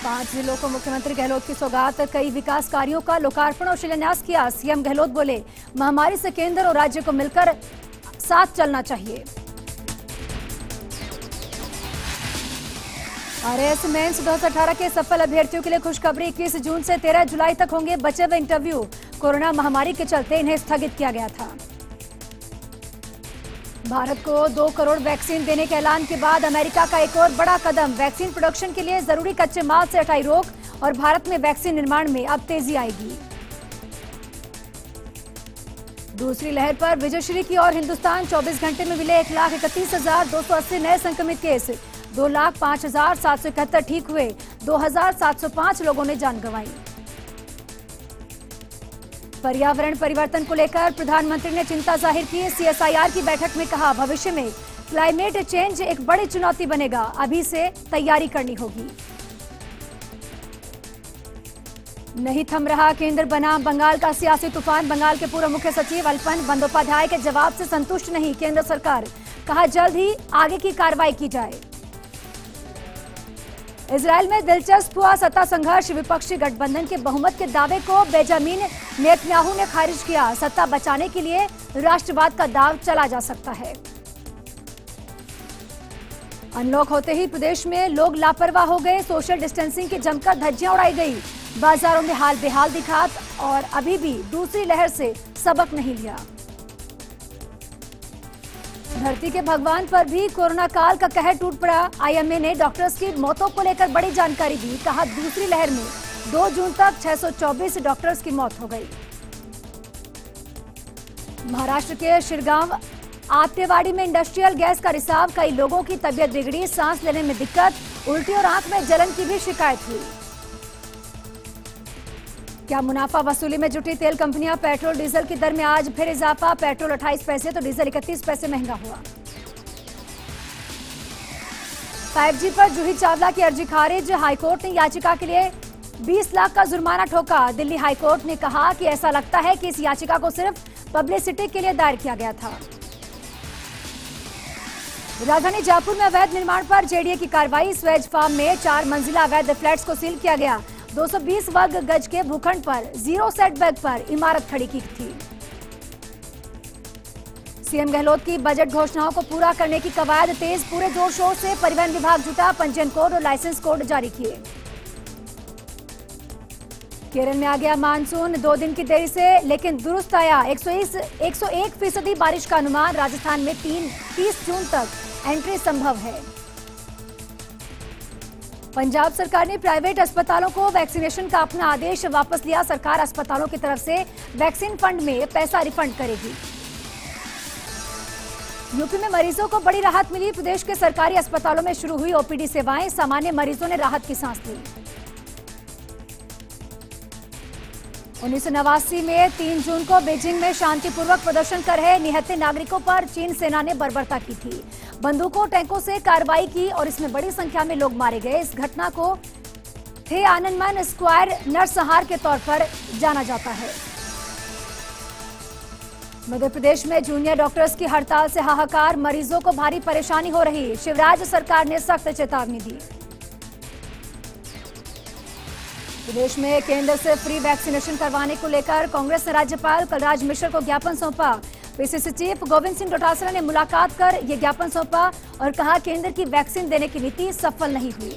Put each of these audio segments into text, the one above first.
5 जिलों को मुख्यमंत्री गहलोत की सौगात। कई विकास कार्यों का लोकार्पण और शिलान्यास किया। सीएम गहलोत बोले, महामारी से केंद्र और राज्य को मिलकर साथ चलना चाहिए। आरएएस मेंस 2018 के सफल अभ्यर्थियों के लिए खुशखबरी। 21 जून से 13 जुलाई तक होंगे बचे हुए इंटरव्यू। कोरोना महामारी के चलते इन्हें स्थगित किया गया था। भारत को 2 करोड़ वैक्सीन देने के ऐलान के बाद अमेरिका का एक और बड़ा कदम। वैक्सीन प्रोडक्शन के लिए जरूरी कच्चे माल से हटाई रोक और भारत में वैक्सीन निर्माण में अब तेजी आएगी। दूसरी लहर पर विजयश्री की और हिंदुस्तान 24 घंटे में मिले 1,31,280 नए संक्रमित केस। 2,05,771 ठीक हुए। 2,705 लोगों ने जान गंवाई। पर्यावरण परिवर्तन को लेकर प्रधानमंत्री ने चिंता जाहिर की। सीएसआईआर की बैठक में कहा, भविष्य में क्लाइमेट चेंज एक बड़ी चुनौती बनेगा, अभी से तैयारी करनी होगी। नहीं थम रहा केंद्र बना बंगाल का सियासी तूफान। बंगाल के पूर्व मुख्य सचिव अल्पन बंदोपाध्याय के जवाब से संतुष्ट नहीं केंद्र सरकार। कहा, जल्द ही आगे की कार्रवाई की जाए। इजराइल में दिलचस्प हुआ सत्ता संघर्ष। विपक्षी गठबंधन के बहुमत के दावे को बेंजामिन नेतन्याहू ने खारिज किया। सत्ता बचाने के लिए राष्ट्रवाद का दाव चला जा सकता है। अनलॉक होते ही प्रदेश में लोग लापरवाह हो गए। सोशल डिस्टेंसिंग की जमकर धज्जियां उड़ाई गई। बाजारों में हाल बेहाल दिखा और अभी भी दूसरी लहर से सबक नहीं लिया। धरती के भगवान पर भी कोरोना काल का कहर टूट पड़ा। आईएमए ने डॉक्टर्स की मौतों को लेकर बड़ी जानकारी दी। कहा, दूसरी लहर में 2 जून तक 624 डॉक्टर्स की मौत हो गई। महाराष्ट्र के शिरगांव आतेवाड़ी में इंडस्ट्रियल गैस का रिसाव। कई लोगों की तबीयत बिगड़ी, सांस लेने में दिक्कत, उल्टी और आंख में जलन की भी शिकायत हुई। क्या मुनाफा वसूली में जुटी तेल कंपनियां। पेट्रोल डीजल की दर में आज फिर इजाफा। पेट्रोल 28 पैसे तो डीजल 31 पैसे महंगा हुआ। 5G पर जूही चावला की अर्जी खारिज। हाईकोर्ट ने याचिका के लिए 20 लाख का जुर्माना ठोका। दिल्ली हाईकोर्ट ने कहा कि ऐसा लगता है कि इस याचिका को सिर्फ पब्लिसिटी के लिए दायर किया गया था। राजधानी जयपुर में अवैध निर्माण पर जेडीए की कार्रवाई। स्वेज फार्म में 4 मंजिला अवैध फ्लैट्स को सील किया गया। 220 वर्ग गज के भूखंड पर 0 सेटबैक पर इमारत खड़ी की थी। सीएम गहलोत की बजट घोषणाओं को पूरा करने की कवायद तेज। पूरे जोर शोर से परिवहन विभाग जुटा। पंजीयन कोड और लाइसेंस कोड जारी किए। केरल में आ गया मानसून। 2 दिन की देरी से लेकिन दुरुस्त आया। 101% बारिश का अनुमान। राजस्थान में 30 जून तक एंट्री संभव है। पंजाब सरकार ने प्राइवेट अस्पतालों को वैक्सीनेशन का अपना आदेश वापस लिया। सरकार अस्पतालों की तरफ से वैक्सीन फंड में पैसा रिफंड करेगी। यूपी में मरीजों को बड़ी राहत मिली। प्रदेश के सरकारी अस्पतालों में शुरू हुई ओपीडी सेवाएं। सामान्य मरीजों ने राहत की सांस ली। 1989 में 3 जून को बीजिंग में शांतिपूर्वक प्रदर्शन कर रहे निहत्थे नागरिकों पर चीन सेना ने बर्बरता की थी। बंदूकों टैंकों से कार्रवाई की और इसमें बड़ी संख्या में लोग मारे गए। इस घटना को थियाननमेन स्क्वायर नरसंहार के तौर पर जाना जाता है। मध्य प्रदेश में जूनियर डॉक्टर्स की हड़ताल से हाहाकार। मरीजों को भारी परेशानी हो रही। शिवराज सरकार ने सख्त चेतावनी दी। प्रदेश में केंद्र से फ्री वैक्सीनेशन करवाने को लेकर कांग्रेस ने राज्यपाल कलराज मिश्र को ज्ञापन सौंपा। पीसीसी चीफ गोविंद सिंह डोटासरा ने मुलाकात कर यह ज्ञापन सौंपा और कहा, केंद्र की वैक्सीन देने की नीति सफल नहीं हुई।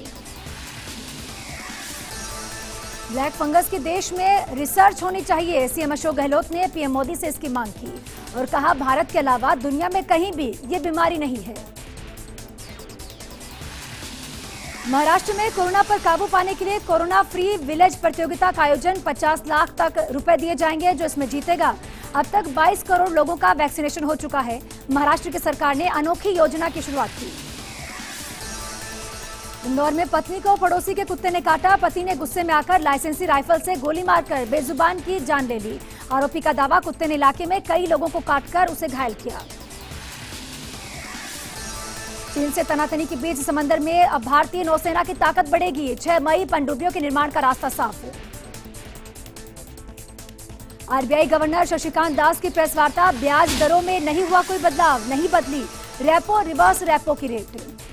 ब्लैक फंगस की देश में रिसर्च होनी चाहिए। सीएम अशोक गहलोत ने पीएम मोदी से इसकी मांग की और कहा, भारत के अलावा दुनिया में कहीं भी ये बीमारी नहीं है। महाराष्ट्र में कोरोना पर काबू पाने के लिए कोरोना फ्री विलेज प्रतियोगिता का आयोजन। 50 लाख तक रुपए दिए जाएंगे जो इसमें जीतेगा। अब तक 22 करोड़ लोगों का वैक्सीनेशन हो चुका है। महाराष्ट्र की सरकार ने अनोखी योजना की शुरुआत की। इंदौर में पत्नी को पड़ोसी के कुत्ते ने काटा। पति ने गुस्से में आकर लाइसेंसी राइफल से गोली मारकर बेजुबान की जान ले ली। आरोपी का दावा, कुत्ते ने इलाके में कई लोगों को काटकर उसे घायल किया। चीन से तनातनी के बीच समंदर में अब भारतीय नौसेना की ताकत बढ़ेगी। 6 मई पनडुब्बियों के निर्माण का रास्ता साफ। आरबीआई गवर्नर शक्तिकांत दास की प्रेस वार्ता। ब्याज दरों में नहीं हुआ कोई बदलाव, नहीं बदली रेपो रिवर्स रेपो की रेट।